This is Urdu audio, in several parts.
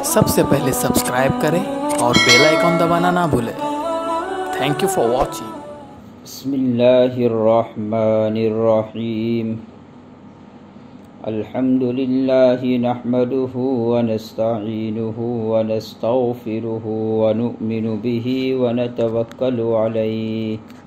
سب سے پہلے سبسکرائب کریں اور بیل آئیکن دبانا نہ بھولیں۔ Thank you for watching. بسم اللہ الرحمن الرحیم۔ الحمد للہ نحمده ونستعینه ونستغفره ونؤمن به ونتوکل علیہ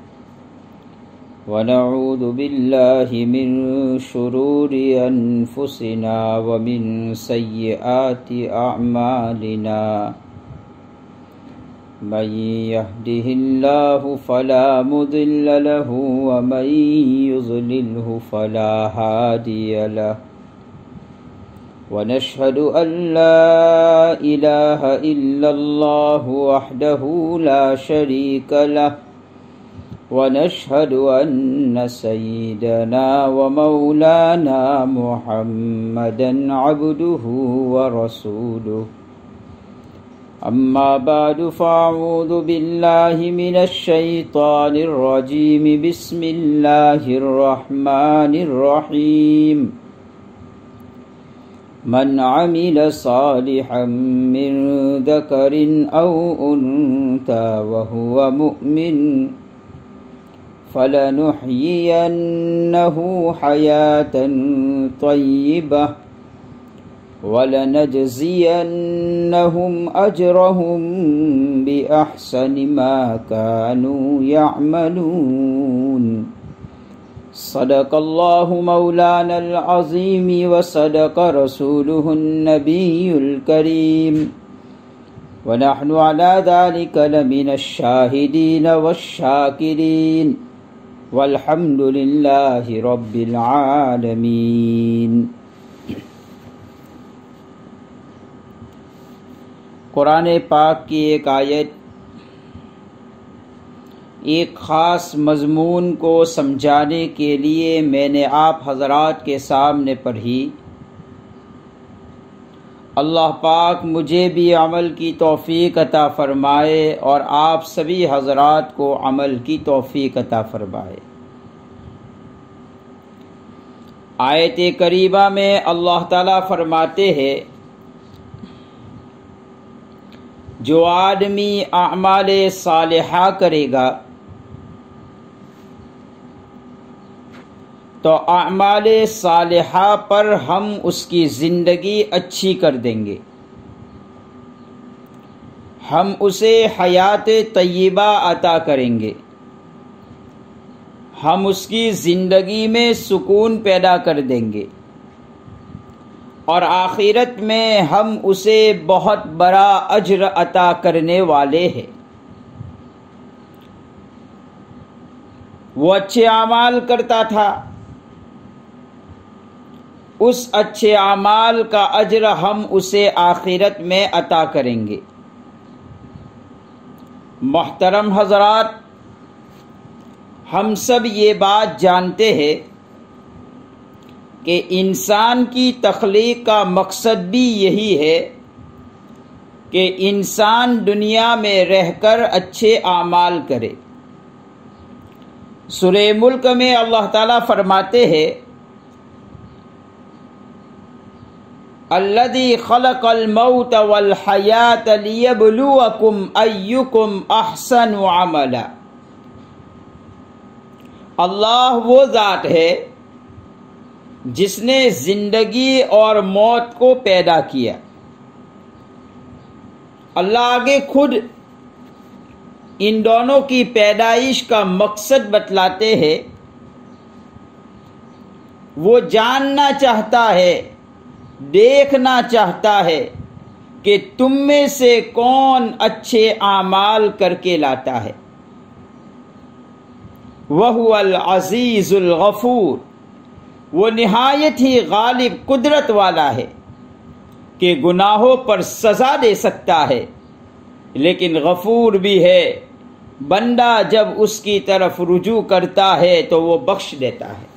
ونعوذ باللہ من شرور انفسنا ومن سیئات اعمالنا من يهده الله فلا مضل له ومن يضلله فلا هادي له ونشهد أن لا إله إلا الله وحده لا شريك له ونشهد أن سيدنا ومولانا محمدا عبده ورسوله أما بعد فأعوذ بالله من الشيطان الرجيم بسم الله الرحمن الرحيم من عمل صالحا من ذكر أو أنثى وهو مؤمن فلنحيينه حياة طيبة وَلَنَجْزِيَنَّهُمْ أَجْرَهُمْ بِأَحْسَنِ مَا كَانُوا يَعْمَلُونَ صدق الله مولانا العظيم وصدق رسوله النبي الكريم ونحن على ذلك لمن الشاهدين والشاكرين والحمد لله رب العالمين۔ قرآن پاک کی ایک آیت ایک خاص مضمون کو سمجھانے کے لیے میں نے آپ حضرات کے سامنے پڑھی۔ اللہ پاک مجھے بھی عمل کی توفیق عطا فرمائے اور آپ سبھی حضرات کو عمل کی توفیق عطا فرمائے۔ آیت کریمہ میں اللہ تعالیٰ فرماتے ہیں جو آدمی اعمال صالحہ کرے گا تو اعمال صالحہ پر ہم اس کی زندگی اچھی کر دیں گے، ہم اسے حیات طیبہ عطا کریں گے، ہم اس کی زندگی میں سکون پیدا کر دیں گے اور آخرت میں ہم اسے بہت بڑا اجر عطا کرنے والے ہیں۔ وہ اچھے اعمال کرتا تھا، اس اچھے اعمال کا اجر ہم اسے آخرت میں عطا کریں گے۔ محترم حضرات، ہم سب یہ بات جانتے ہیں کہ انسان کی تخلیق کا مقصد بھی یہی ہے کہ انسان دنیا میں رہ کر اچھے اعمال کرے۔ سورہ ملک میں اللہ تعالیٰ فرماتے ہیں الذی خلق الموت والحیاۃ لیبلوکم ایکم احسن عملا۔ اللہ وہ ذات ہے جس نے زندگی اور موت کو پیدا کیا۔ اللہ آگے خود ان دونوں کی پیدائش کا مقصد بتلاتے ہیں۔ وہ جاننا چاہتا ہے، دیکھنا چاہتا ہے کہ تم میں سے کون اچھے اعمال کر کے لاتا ہے۔ وَهُوَ الْعَزِيزُ الْغَفُورُ، وہ نہایت ہی غالب قدرت والا ہے کہ گناہوں پر سزا دے سکتا ہے لیکن غفور بھی ہے، بندہ جب اس کی طرف رجوع کرتا ہے تو وہ بخش دیتا ہے۔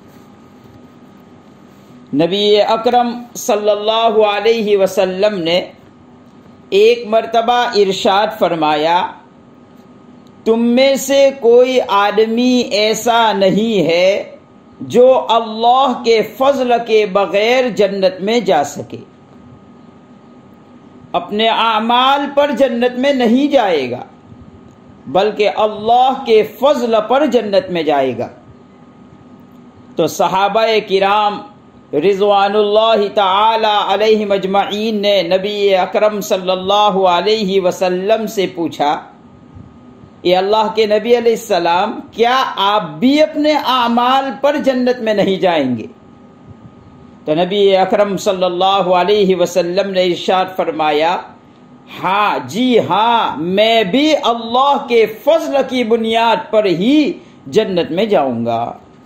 نبی اکرم صلی اللہ علیہ وسلم نے ایک مرتبہ ارشاد فرمایا تم میں سے کوئی آدمی ایسا نہیں ہے جو اللہ کے فضل کے بغیر جنت میں جا سکے۔ اپنے اعمال پر جنت میں نہیں جائے گا بلکہ اللہ کے فضل پر جنت میں جائے گا۔ تو صحابہ کرام رضوان اللہ تعالی علیہم اجمعین نے نبی اکرم صلی اللہ علیہ وسلم سے پوچھا، اے اللہ کے نبی علیہ السلام، کیا آپ بھی اپنے اعمال پر جنت میں نہیں جائیں گے؟ تو نبی اکرم صلی اللہ علیہ وسلم نے ارشاد فرمایا، ہاں جی ہاں، میں بھی اللہ کے فضل کی بنیاد پر ہی جنت میں جاؤں گا۔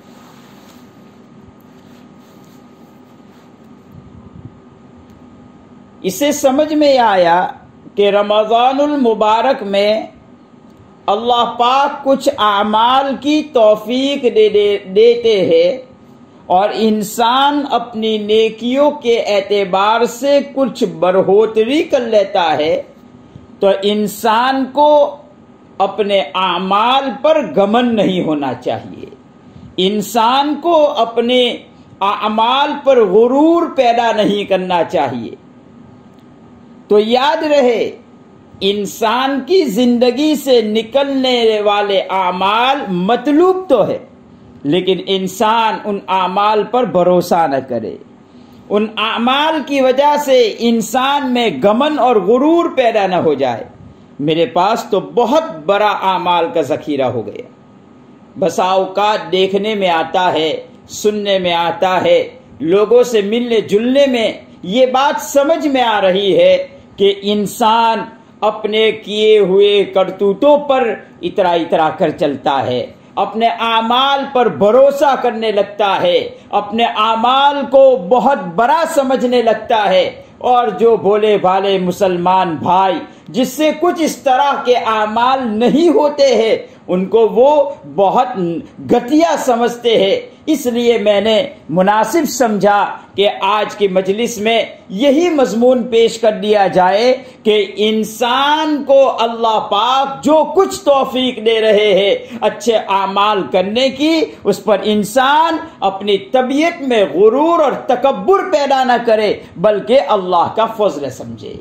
اسے سمجھ میں آیا کہ رمضان المبارک میں اللہ پاک کچھ اعمال کی توفیق دیتے ہیں اور انسان اپنی نیکیوں کے اعتبار سے کچھ بڑھوتری کر لیتا ہے، تو انسان کو اپنے اعمال پر گھمنڈ نہیں ہونا چاہیے، انسان کو اپنے اعمال پر غرور پیدا نہیں کرنا چاہیے۔ تو یاد رہے، انسان کی زندگی سے نکلنے والے اعمال مطلوب تو ہے، لیکن انسان ان اعمال پر بھروسہ نہ کرے، ان اعمال کی وجہ سے انسان میں گمن اور غرور پیدا نہ ہو جائے۔ میرے پاس تو بہت بڑا اعمال کا ذخیرہ ہو گیا۔ بسا اوقات دیکھنے میں آتا ہے، سننے میں آتا ہے، لوگوں سے ملنے جلنے میں یہ بات سمجھ میں آ رہی ہے کہ انسان اپنے کیے ہوئے کرتوتوں پر اترا کر چلتا ہے، اپنے اعمال پر بھروسہ کرنے لگتا ہے، اپنے اعمال کو بہت بڑا سمجھنے لگتا ہے، اور جو بھولے بھالے مسلمان بھائی جس سے کچھ اس طرح کے اعمال نہیں ہوتے ہیں ان کو وہ بہت گھٹیا سمجھتے ہیں۔ اس لیے میں نے مناسب سمجھا کہ آج کی مجلس میں یہی مضمون پیش کر دیا جائے کہ انسان کو اللہ پاک جو کچھ توفیق دے رہے ہیں اچھے اعمال کرنے کی، اس پر انسان اپنی طبیعت میں غرور اور تکبر پیدا نہ کرے بلکہ اللہ کا فضل سمجھے،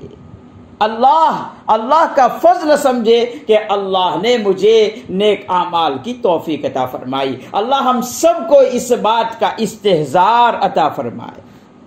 اللہ کا فضل سمجھے کہ اللہ نے مجھے نیک اعمال کی توفیق عطا فرمائی۔ اللہ ہم سب کو اس بات کا استحضار عطا فرمائے۔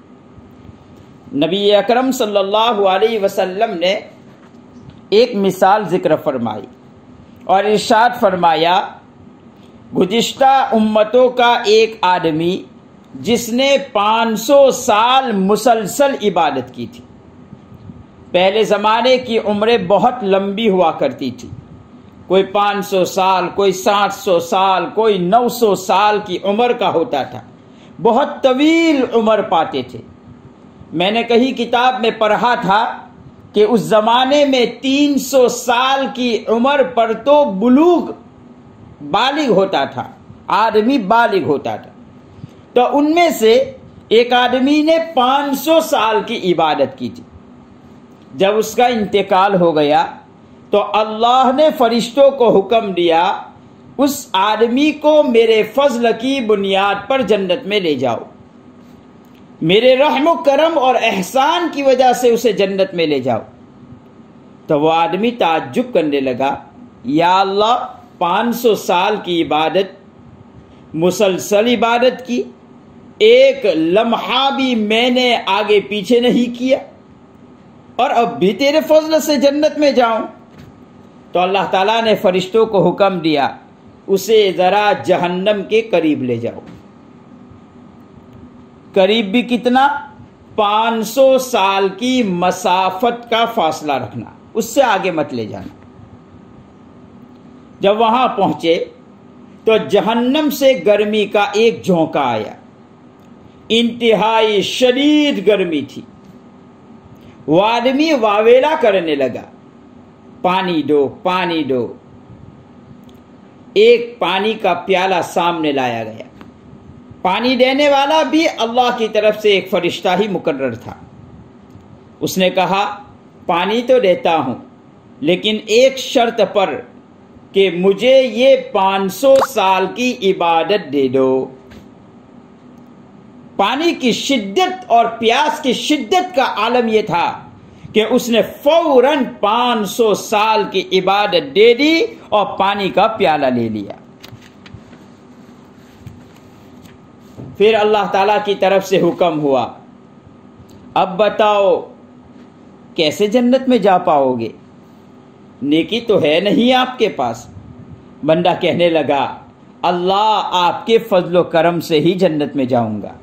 نبی اکرم صلی اللہ علیہ وسلم نے ایک مثال ذکر فرمائی اور ارشاد فرمایا، گزشتہ امتوں کا ایک آدمی جس نے 500 سال مسلسل عبادت کی تھی۔ پہلے زمانے کی عمریں بہت لمبی ہوا کرتی تھی، کوئی 500 سال، کوئی 700 سال، کوئی 900 سال کی عمر کا ہوتا تھا، بہت طویل عمر پاتے تھے۔ میں نے کہیں کتاب میں پڑھا تھا کہ اس زمانے میں 300 سال کی عمر پر تو بالغ ہوتا تھا، آدمی بالغ ہوتا تھا۔ تو ان میں سے ایک آدمی نے 500 سال کی عبادت کی تھی۔ جب اس کا انتقال ہو گیا تو اللہ نے فرشتوں کو حکم دیا، اس آدمی کو میرے فضل کی بنیاد پر جنت میں لے جاؤ، میرے رحم و کرم اور احسان کی وجہ سے اسے جنت میں لے جاؤ۔ تو وہ آدمی تعجب کرنے لگا، یا اللہ 500 سال کی عبادت، مسلسل عبادت کی، ایک لمحہ بھی میں نے آگے پیچھے نہیں کیا، اور اب بھی تیرے فضل سے جنت میں جاؤں؟ تو اللہ تعالیٰ نے فرشتوں کو حکم دیا، اسے ذرا جہنم کے قریب لے جاؤ۔ قریب بھی کتنا؟ 500 سال کی مسافت کا فاصلہ رکھنا، اس سے آگے مت لے جانا۔ جب وہاں پہنچے تو جہنم سے گرمی کا ایک جھونکا آیا، انتہائی شدید گرمی تھی۔ وہ آدمی واویلا کرنے لگا، پانی دو، پانی دو۔ ایک پانی کا پیالہ سامنے لایا گیا، پانی دینے والا بھی اللہ کی طرف سے ایک فرشتہ ہی مقرر تھا۔ اس نے کہا، پانی تو دیتا ہوں لیکن ایک شرط پر کہ مجھے یہ 500 سال کی عبادت دے دو۔ پانی کی شدت اور پیاس کی شدت کا عالم یہ تھا کہ اس نے فوراً 500 سال کی عبادت دے دی اور پانی کا پیالہ لے لیا۔ پھر اللہ تعالیٰ کی طرف سے حکم ہوا، اب بتاؤ کیسے جنت میں جا پاؤ گے؟ نیکی تو ہے نہیں آپ کے پاس۔ بندہ کہنے لگا، اللہ آپ کے فضل و کرم سے ہی جنت میں جاؤں گا۔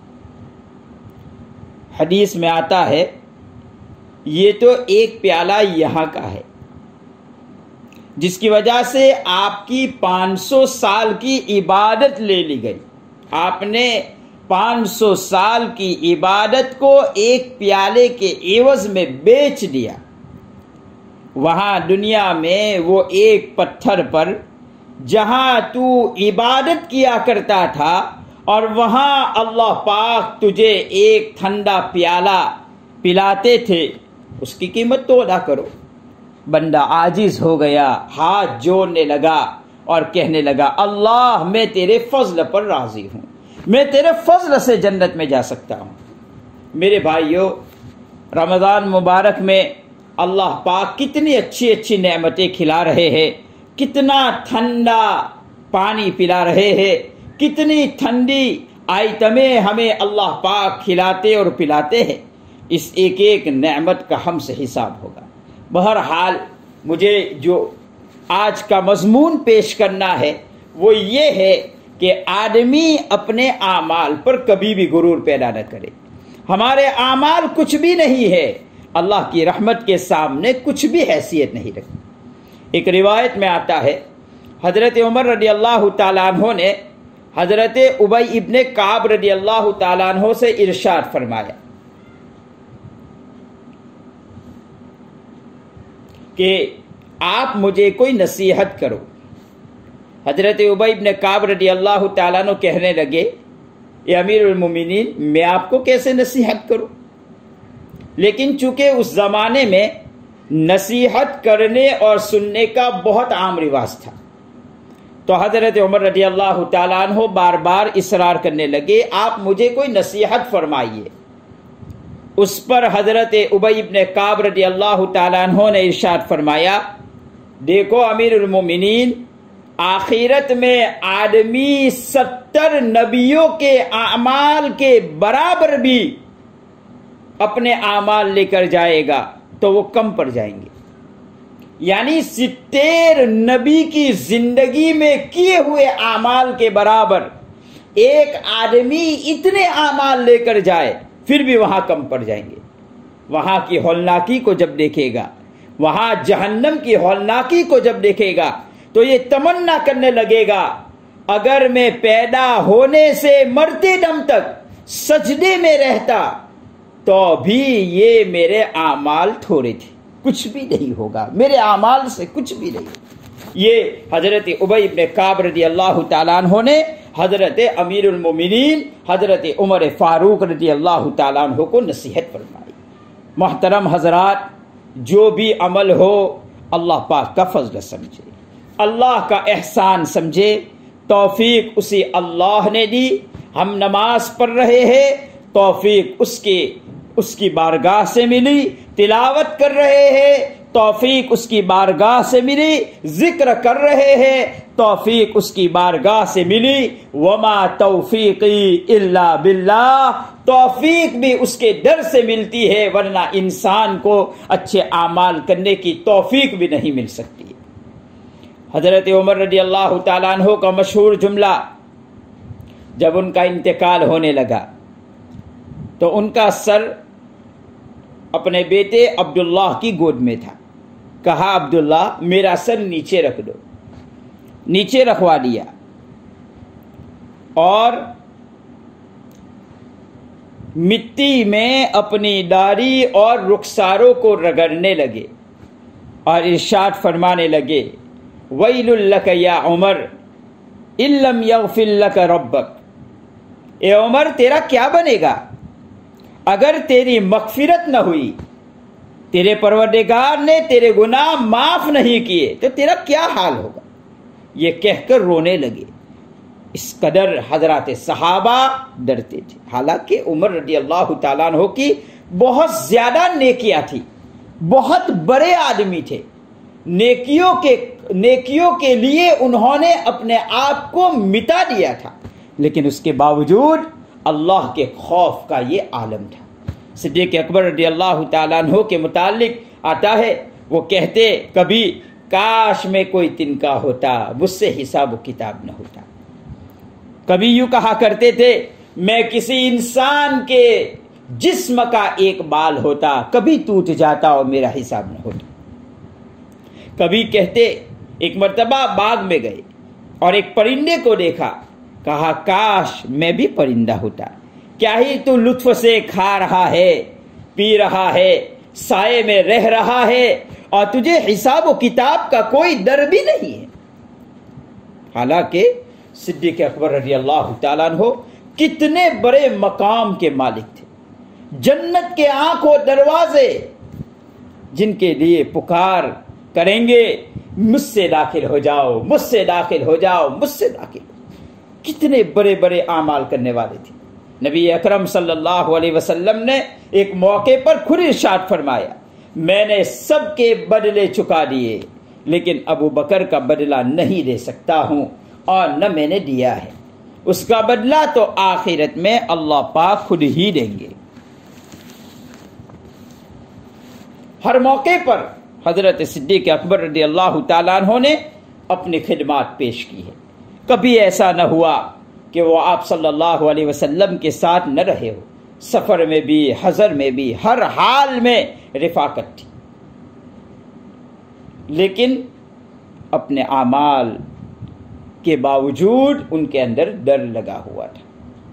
حدیث میں آتا ہے یہ تو ایک پیالہ یہاں کا ہے، جس کی وجہ سے آپ کی 500 سال کی عبادت لے لی گئی۔ آپ نے 500 سال کی عبادت کو ایک پیالے کے عوض میں بیچ دیا۔ وہاں دنیا میں وہ ایک پتھر پر جہاں تو عبادت کیا کرتا تھا اور وہاں اللہ پاک تجھے ایک ٹھنڈا پیالہ پلاتے تھے، اس کی قیمت تو ادا کرو۔ بندہ عاجز ہو گیا، ہاتھ جوڑنے لگا اور کہنے لگا، اللہ میں تیرے فضل پر راضی ہوں، میں تیرے فضل سے جنت میں جا سکتا ہوں۔ میرے بھائیو، رمضان مبارک میں اللہ پاک کتنی اچھی اچھی نعمتیں کھلا رہے ہیں، کتنا ٹھنڈا پانی پلا رہے ہیں، کتنی ٹھنڈی آئٹمیں ہمیں اللہ پاک کھلاتے اور پلاتے ہیں۔ اس ایک ایک نعمت کا ہم سے حساب ہوگا۔ بہرحال مجھے جو آج کا مضمون پیش کرنا ہے وہ یہ ہے کہ آدمی اپنے اعمال پر کبھی بھی غرور پیدا نہ کرے۔ ہمارے اعمال کچھ بھی نہیں ہے، اللہ کی رحمت کے سامنے کچھ بھی حیثیت نہیں رکھتی۔ ایک روایت میں آتا ہے حضرت عمر رضی اللہ تعالیٰ عنہ نے حضرت ابی ابن کعب رضی اللہ تعالیٰ عنہ سے ارشاد فرمایا کہ آپ مجھے کوئی نصیحت کرو۔ حضرت ابی ابن کعب رضی اللہ تعالیٰ عنہ کہنے لگے، اے امیر المومنین، میں آپ کو کیسے نصیحت کروں؟ لیکن چونکہ اس زمانے میں نصیحت کرنے اور سننے کا بہت عام رواج تھا، تو حضرت عمر رضی اللہ تعالیٰ عنہ بار بار اصرار کرنے لگے، آپ مجھے کوئی نصیحت فرمائیے۔ اس پر حضرت ابی ابن کعب رضی اللہ تعالیٰ عنہ نے ارشاد فرمایا، دیکھو امیر المومنین، آخرت میں آدمی 70 نبیوں کے اعمال کے برابر بھی اپنے اعمال لے کر جائے گا تو وہ کم پڑ جائیں گے۔ یعنی 70 نبی کی زندگی میں کیے ہوئے اعمال کے برابر ایک آدمی اتنے اعمال لے کر جائے پھر بھی وہاں کم پڑ جائیں گے۔ وہاں کی ہولناکی کو جب دیکھے گا، وہاں جہنم کی ہولناکی کو جب دیکھے گا تو یہ تمنا کرنے لگے گا، اگر میں پیدا ہونے سے مرتے دم تک سجدے میں رہتا تو بھی یہ میرے اعمال تھوڑے تھے، کچھ بھی نہیں ہوگا، میرے اعمال سے کچھ بھی نہیں۔ یہ حضرت ابی ابن کعب رضی اللہ تعالیٰ عنہ نے حضرت امیر المومنین حضرت عمر فاروق رضی اللہ تعالیٰ عنہ کو نصیحت فرمائی۔ محترم حضرات، جو بھی عمل ہو اللہ پاک کا فضل سمجھے، اللہ کا احسان سمجھے، توفیق اسی اللہ نے دی۔ ہم نماز پڑھ رہے ہیں، توفیق اس کی بارگاہ سے ملی، تلاوت کر رہے ہیں، توفیق اس کی بارگاہ سے ملی، ذکر کر رہے ہیں، توفیق اس کی بارگاہ سے ملی۔ وما توفیقی الا باللہ، توفیق بھی اس کے در سے ملتی ہے، ورنہ انسان کو اچھے اعمال کرنے کی توفیق بھی نہیں مل سکتی۔ حضرت عمر رضی اللہ تعالیٰ عنہ کا مشہور جملہ، جب ان کا انتقال ہونے لگا تو ان کا سر اپنے بیٹے عبداللہ کی گود میں تھا۔ کہا، عبداللہ میرا سر نیچے رکھ دو۔ نیچے رکھوا دیا اور مٹی میں اپنی داڑھی اور رخساروں کو رگڑنے لگے اور ارشاد فرمانے لگے، وَيْلٌ لَكَ يَا عمر إِن لَّمْ يَغْفِرْ لَكَ رَبَّكَ۔ اے عمر، تیرا کیا بنے گا اگر تیری مغفرت نہ ہوئی، تیرے پروردگار نے تیرے گناہ معاف نہیں کیے تو تیرا کیا حال ہوگا؟ یہ کہہ کر رونے لگے۔ اس قدر حضرات صحابہ ڈرتے تھے۔ حالانکہ عمر رضی اللہ تعالیٰ عنہ کی بہت زیادہ نیکیاں تھی، بہت بڑے آدمی تھے، نیکیوں کے لیے انہوں نے اپنے آپ کو مٹا دیا تھا، لیکن اس کے باوجود اللہ کے خوف کا یہ عالم تھا۔ صدیق اکبر رضی اللہ تعالیٰ عنہ کے متعلق آتا ہے، وہ کہتے کبھی کاش میں کوئی تنکا ہوتا، مجھ سے حساب و کتاب نہ ہوتا۔ کبھی یوں کہا کرتے تھے میں کسی انسان کے جسم کا ایک بال ہوتا، کبھی ٹوٹ جاتا اور میرا حساب نہ ہوتا۔ کبھی کہتے ایک مرتبہ باغ میں گئے اور ایک پرندے کو دیکھا، کہا کاش میں بھی پرندہ ہوتا، کیا ہی تو لطف سے کھا رہا ہے، پی رہا ہے، سائے میں رہ رہا ہے اور تجھے حساب و کتاب کا کوئی ڈر بھی نہیں ہے۔ حالانکہ صدیق اکبر رضی اللہ تعالیٰ عنہ کتنے بڑے مقام کے مالک تھے، جنت کے آنکھوں دروازے جن کے لیے پکار کریں گے مجھ سے داخل ہو جاؤ، مجھ سے داخل ہو جاؤ، مجھ سے داخل ہو جاؤ۔ کتنے بڑے بڑے اعمال کرنے والے تھے۔ نبی اکرم صلی اللہ علیہ وسلم نے ایک موقع پر خود ارشاد فرمایا میں نے سب کے بدلے چکا دیے لیکن ابو بکر کا بدلہ نہیں دے سکتا ہوں اور نہ میں نے دیا ہے، اس کا بدلہ تو آخرت میں اللہ پاک خود ہی دیں گے۔ ہر موقع پر حضرت صدیق اکبر رضی اللہ تعالیٰ عنہ نے اپنی خدمات پیش کی ہے۔ کبھی ایسا نہ ہوا کہ وہ آپ صلی اللہ علیہ وسلم کے ساتھ نہ رہے ہو، سفر میں بھی، حضر میں بھی، ہر حال میں رفاقت تھی، لیکن اپنے اعمال کے باوجود ان کے اندر ڈر لگا ہوا تھا۔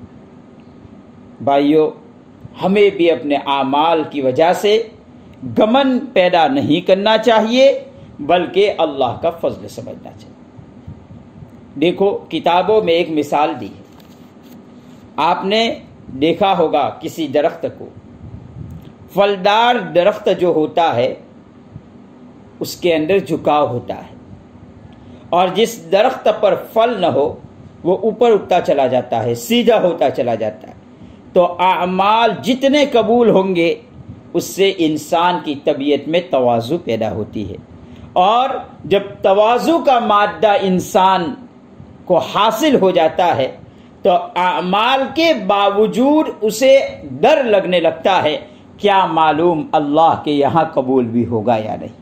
بھائیو، ہمیں بھی اپنے اعمال کی وجہ سے گمن پیدا نہیں کرنا چاہیے بلکہ اللہ کا فضل سمجھنا چاہیے۔ دیکھو کتابوں میں ایک مثال دی ہے، آپ نے دیکھا ہوگا کسی درخت کو، پھلدار درخت جو ہوتا ہے اس کے اندر جھکاؤ ہوتا ہے، اور جس درخت پر پھل نہ ہو وہ اوپر اٹھتا چلا جاتا ہے، سیدھا ہوتا چلا جاتا ہے۔ تو اعمال جتنے قبول ہوں گے اس سے انسان کی طبیعت میں تواضع پیدا ہوتی ہے، اور جب تواضع کا مادہ انسان کو حاصل ہو جاتا ہے تو اعمال کے باوجود اسے ڈر لگنے لگتا ہے، کیا معلوم اللہ کے یہاں قبول بھی ہوگا یا نہیں۔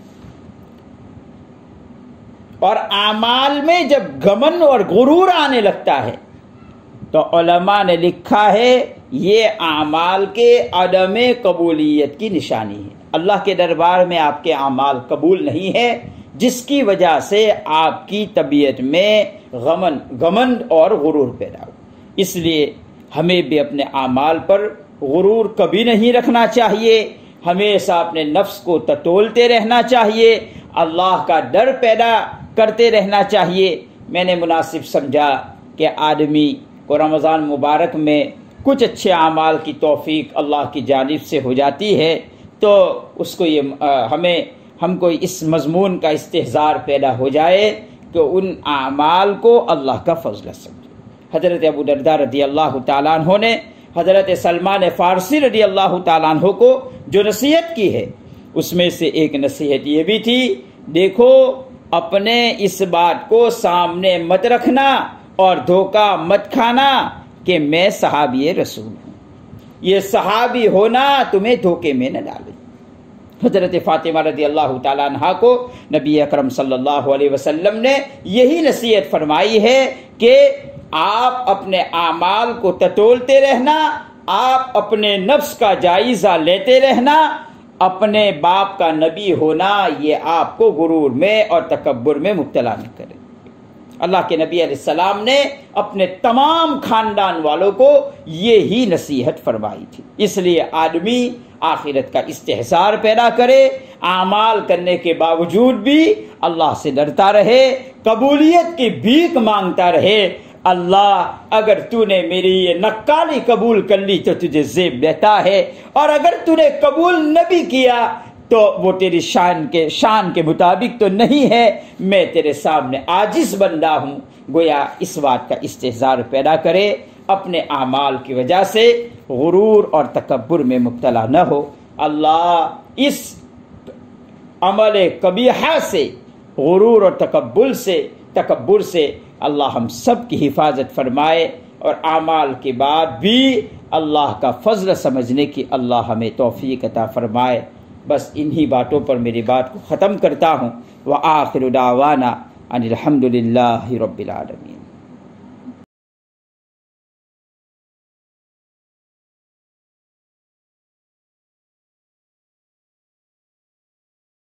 اور اعمال میں جب گمن اور غرور آنے لگتا ہے تو علماء نے لکھا ہے یہ اعمال کے عدم قبولیت کی نشانی ہے، اللہ کے دربار میں آپ کے اعمال قبول نہیں ہے، جس کی وجہ سے آپ کی طبیعت میں غمن اور غرور پیدا ہو۔ اس لیے ہمیں بھی اپنے اعمال پر غرور کبھی نہیں رکھنا چاہیے، ہمیشہ اپنے نفس کو تتولتے رہنا چاہیے، اللہ کا ڈر پیدا کرتے رہنا چاہیے۔ میں نے مناسب سمجھا کہ آدمی کو رمضان مبارک میں کچھ اچھے اعمال کی توفیق اللہ کی جانب سے ہو جاتی ہے تو اس کو ہم کو اس مضمون کا استحضار پیدا ہو جائے کہ ان اعمال کو اللہ کا فضل سمجھے۔ حضرت ابو درداء رضی اللہ تعالیٰ عنہ نے حضرت سلمان فارسی رضی اللہ تعالیٰ عنہ کو جو نصیحت کی ہے اس میں سے ایک نصیحت یہ بھی تھی، دیکھو اپنے اس بات کو سامنے مت رکھنا اور دھوکہ مت کھانا کہ میں صحابی رسول ہوں، یہ صحابی ہونا تمہیں دھوکے میں نہ ڈالے۔ حضرت فاطمہ رضی اللہ تعالیٰ عنہ کو نبی اکرم صلی اللہ علیہ وسلم نے یہی نصیحت فرمائی ہے کہ آپ اپنے اعمال کو تتولتے رہنا، آپ اپنے نفس کا جائزہ لیتے رہنا، اپنے باپ کا نبی ہونا یہ آپ کو غرور میں اور تکبر میں مبتلا نہ کرے۔ اللہ کے نبی علیہ السلام نے اپنے تمام خاندان والوں کو یہی نصیحت فرمائی تھی۔ اس لیے آدمی آخرت کا استحضار پیدا کرے، اعمال کرنے کے باوجود بھی اللہ سے ڈرتا رہے، قبولیت کی بھیک مانگتا رہے، اللہ اگر تو نے میری یہ نقالی قبول کر لی تو تجھے زیب دیتا ہے، اور اگر تو نے قبول نہ بھی کیا تو وہ تیری شان کے مطابق تو نہیں ہے، میں تیرے سامنے عاجز بندہ ہوں۔ گویا اس بات کا استحضار پیدا کرے، اپنے اعمال کی وجہ سے غرور اور تکبر میں مبتلا نہ ہو۔ اللہ اس عمل قبیحہ سے، غرور اور تکبر سے اللہ ہم سب کی حفاظت فرمائے، اور اعمال کے بعد بھی اللہ کا فضل سمجھنے کی اللہ ہمیں توفیق عطا فرمائے۔ بس انہی باتوں پر میری بات کو ختم کرتا ہوں۔ وآخر دعوانا ان الحمد للہ رب العالمین۔